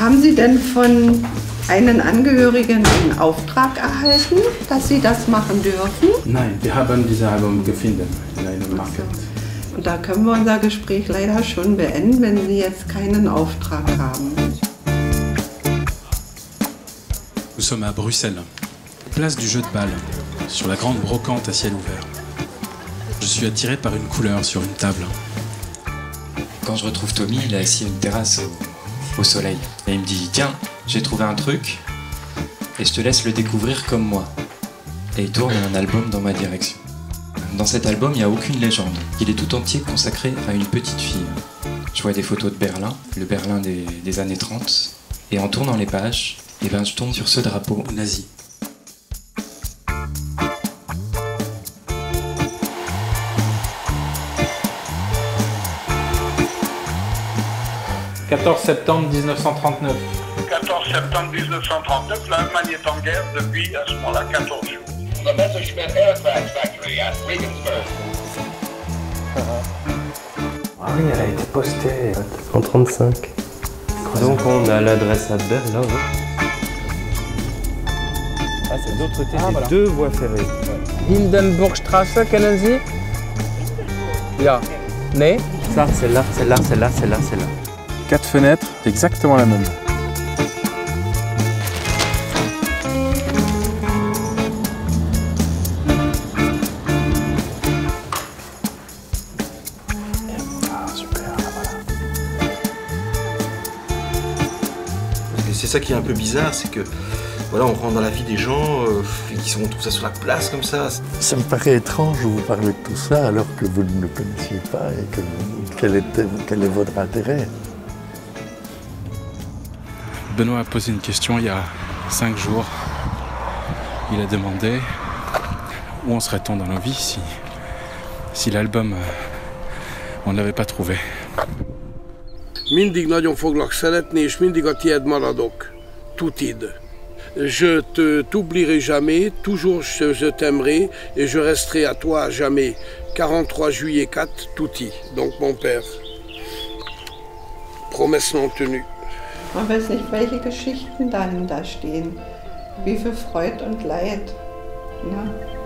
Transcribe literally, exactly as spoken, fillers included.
Haben Sie denn von einen Angehörigen einen Auftrag erhalten, dass Sie das machen dürfen? Nein, wir haben dieses Album gefunden in einem Market. Und da können wir unser Gespräch leider schon beenden, wenn Sie jetzt keinen Auftrag haben. Nous sommes à Bruxelles, place du jeu de balle, sur la grande brocante à ciel ouvert. Je suis attiré par une couleur sur une table. Quand je retrouve Tommy, il est assis à une terrasse au, au soleil. Et il me dit « Tiens, j'ai trouvé un truc et je te laisse le découvrir comme moi. » Et il tourne un album dans ma direction. Dans cet album, il n'y a aucune légende. Il est tout entier consacré à une petite fille. Je vois des photos de Berlin, le Berlin des, des années trente. Et en tournant les pages, eh ben, je tombe sur ce drapeau nazi. quatorze septembre mille neuf cent trente-neuf. quatorze septembre mille neuf cent trente-neuf, l'Allemagne est en guerre depuis à ce moment-là quatorze jours. The Messerschmitt Aircraft Factory at Regensburg. Ah oui, elle a été postée en trente-cinq. Donc on a l'adresse à Berlin. Ah, c'est de l'autre côté ah, des voilà. deux voies ferrées. Hindenburgstraße, kennen Sie? Ja. Nee? Ça, c'est là, c'est là, c'est là, c'est là, c'est là. Quatre fenêtres, exactement la même. C'est ça qui est un peu bizarre, c'est que voilà, on rentre dans la vie des gens euh, qui sont tout ça sur la place comme ça. Ça me paraît étrange de vous parler de tout ça alors que vous ne le connaissiez pas et que quel, était, quel est votre intérêt. Benoît a posé une question il y a cinq jours. Il a demandé où en serait-on dans nos vies si, si l'album, on ne l'avait pas trouvé. Mindig nagyon foglak szeretni, és mindig a tied maradok. Tutid. Je te t'oublierai jamais, toujours je, je t'aimerai et je resterai à toi à jamais. quarante-trois juillet quatre, Tutti, donc mon père. Promesse non tenue. Man weiß nicht, welche Geschichten dahinter stehen. Wie viel Freud und Leid. Ne?